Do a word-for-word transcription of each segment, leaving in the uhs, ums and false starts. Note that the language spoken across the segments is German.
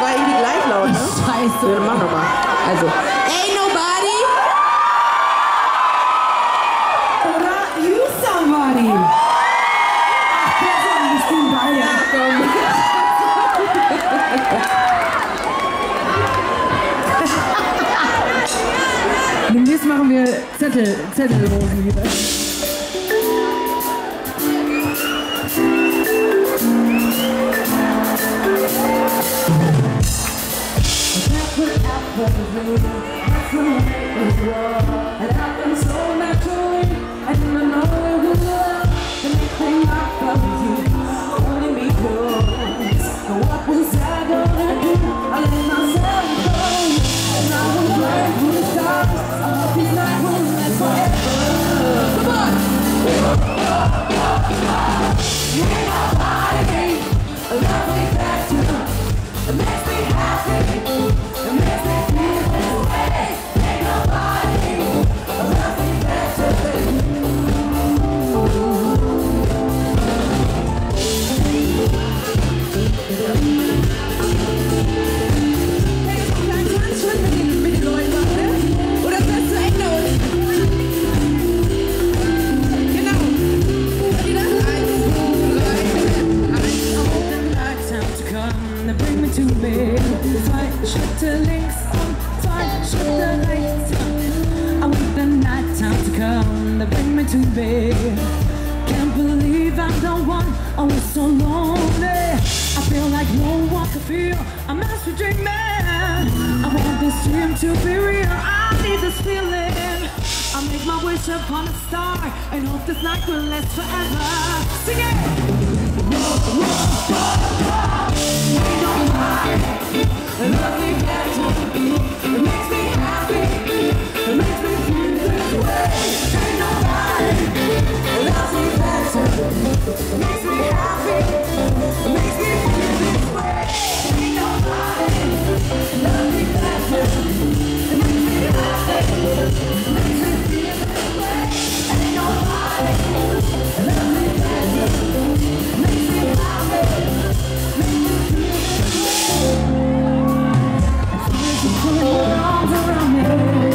war irgendwie gleich laut, ne? Scheiße. Ja, mach nochmal. Also, ain't nobody. Oder you somebody. Ach, besser, wir spielen beide. Ja, komm. Demnächst machen wir Zettel, Zettelrosen wieder. Can't believe I'm the one. I was so lonely. I feel like no one can feel. I must be dreaming. I want this dream to be real. I need this feeling. I make my wish upon a star and hope this night will last forever. Sing it. Ain't nobody love me better. It makes me happy. It makes me feel this way. Ain't nobody loves me better. It makes me happy. It makes me feel this way. Ain't nobody loves me better. It makes me happy. It makes me feel this way. Ain't nobody loves me better. It makes me happy. It makes me feel this way. Put your arms around me.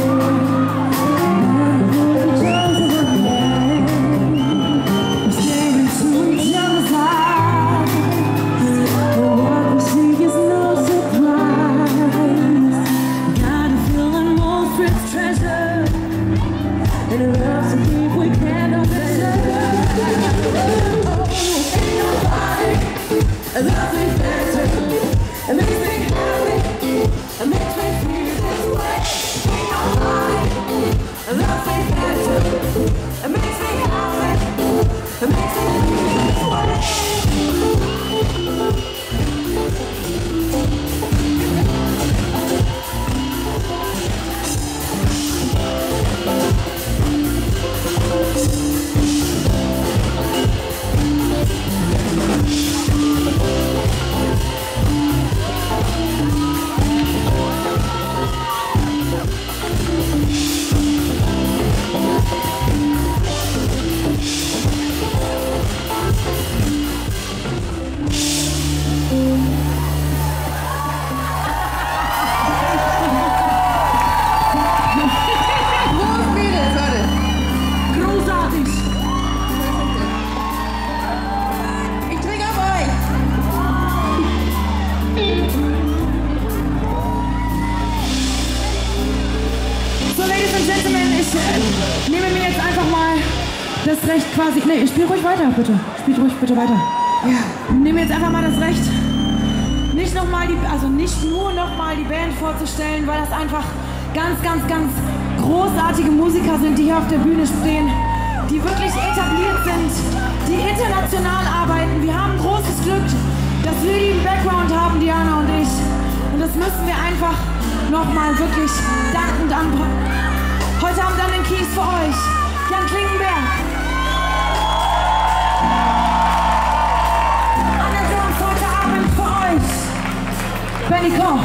Das Recht quasi. Nee, spiel ruhig weiter, bitte. Spielt ruhig bitte weiter. Ja. Nehmen wir jetzt einfach mal das Recht, nicht noch mal die, also nicht nur nochmal die Band vorzustellen, weil das einfach ganz, ganz, ganz großartige Musiker sind, die hier auf der Bühne stehen, die wirklich etabliert sind, die international arbeiten. Wir haben großes Glück, dass wir die im Background haben, Diana und ich. Und das müssen wir einfach nochmal wirklich dankend anpacken. Heute Abend an den Keys für euch, Jan Klingenberg. An der Drums heute Abend für euch, Benny Koch.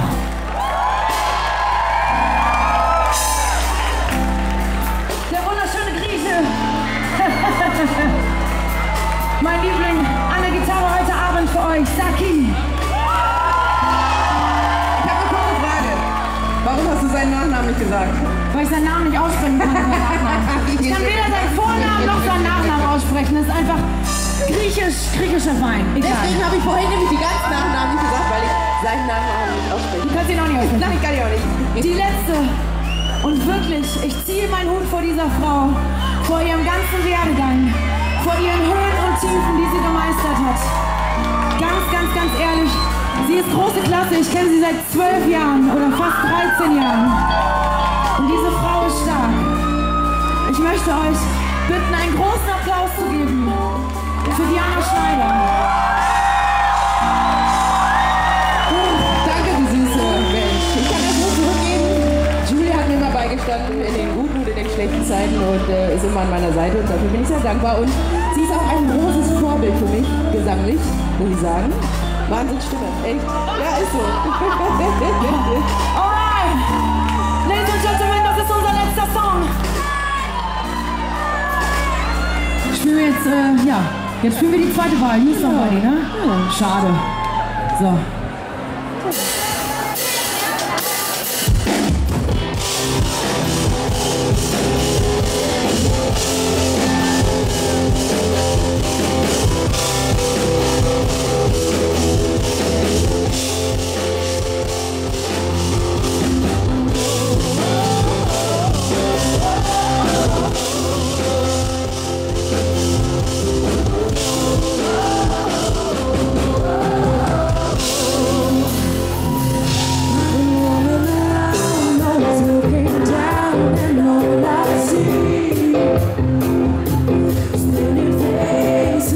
Der wunderschöne Grieche. Mein Liebling an der Gitarre heute Abend für euch, Saki. seinen Nachnamen nicht gesagt. Weil ich seinen Namen nicht aussprechen kann. Ich kann weder seinen Vornamen noch seinen Nachnamen aussprechen. Das ist einfach griechisch, griechischer Wein. Egal. Deswegen habe ich vorhin nämlich die ganzen Nachnamen nicht gesagt, weil ich seinen Nachnamen nicht ausspreche. Du kannst ihn auch nicht aussprechen. Nein, kann ich auch nicht. Die letzte. Und wirklich, ich ziehe meinen Hut vor dieser Frau, vor ihrem ganzen Werdegang, vor ihren Höhen und Tiefen, die sie gemeistert hat. Ganz, ganz, ganz ehrlich, sie ist große Klasse. Ich kenne sie seit zwölf Jahren oder fast dreizehn Jahren. Und diese Frau ist stark. Ich möchte euch bitten, einen großen Applaus zu geben für Diana Schneider. Oh, danke, du süße Mensch. Ich kann das nur zurückgeben. Julia hat mir immer beigestanden in den guten und in den schlechten Zeiten und äh, ist immer an meiner Seite und dafür bin ich sehr dankbar. Und sie ist auch ein großes Vorbild für mich, gesanglich, muss ich sagen. Wahnsinnsstimme, echt. Ja, ist so. Alright, Ladies and Gentlemen, das ist unser letzter Song. Spielen wir jetzt, äh, ja, jetzt spielen wir die zweite Wahl. Die ist noch bei dir, ne? Schade. So.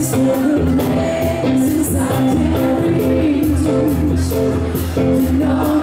No.